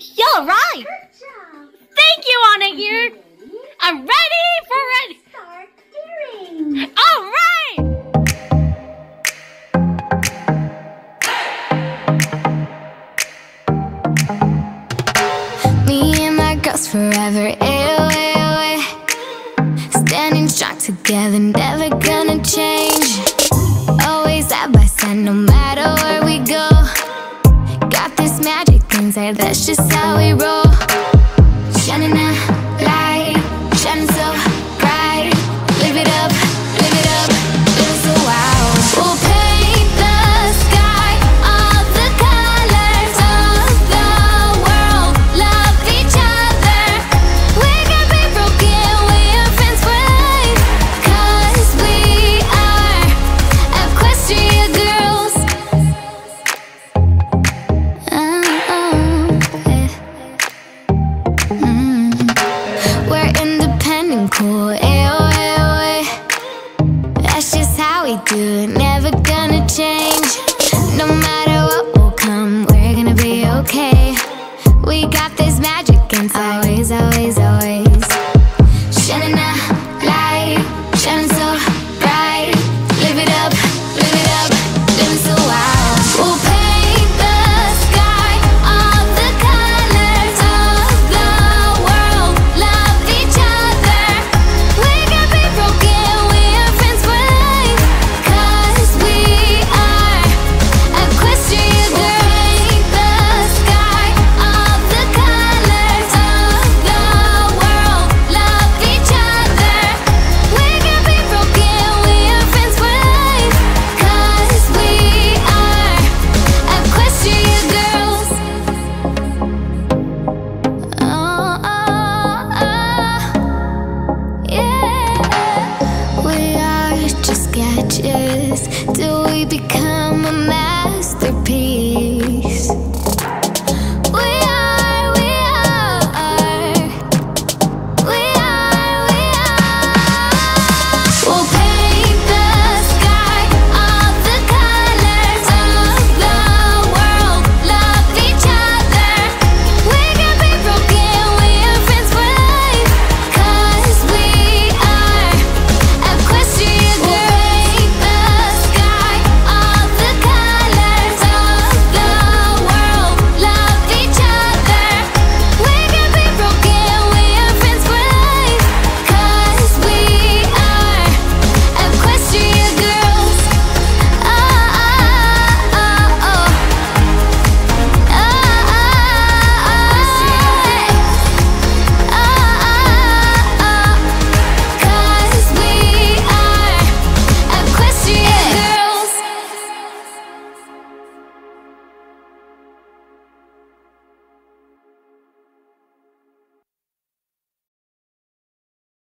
You're right. Thank you, Anna here. I'm ready for ready. Start steering. All right. Me and my girls forever, away. Standing strong together, never gonna change. Always side by side, no matter where we go. Got this magic inside, that's just how we roll. Sha-na-na.